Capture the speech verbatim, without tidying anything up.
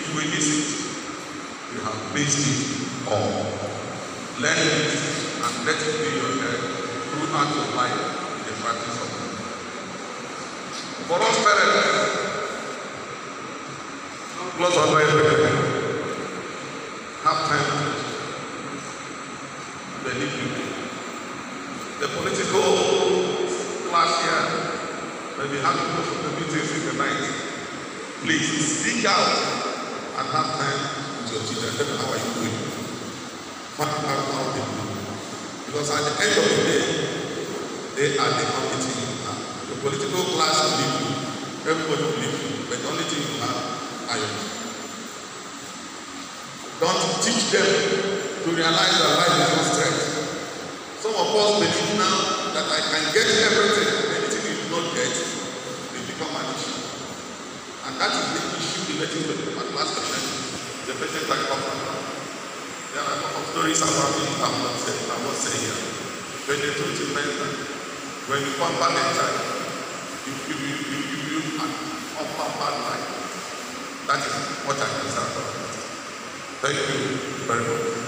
we miss it, you have based it on. Learn it and let it be your head throughout your life in the practice of it. For us parents, close on by everything. Have time to believe you. The political class here may be having most of the meetings in the night. Please speak out and have time with your children. Tell them how are you doing. Find out how they do. Because at the end of the day, they are the only thing you have. The political class will leave you. Everybody will leave you. But the only thing you have are your children. Don't teach them to realize that life is not straight. Some of us believe now that I can get everything. Anything you do not get, they become an issue. And that is the issue relating to the last question. The person that comes from. There are a lot of stories about it I will not say, I will say here. When the truth is mentioned, when you come back in time, you give you you you you an upper life. That is what I can say about it. Thank you very much.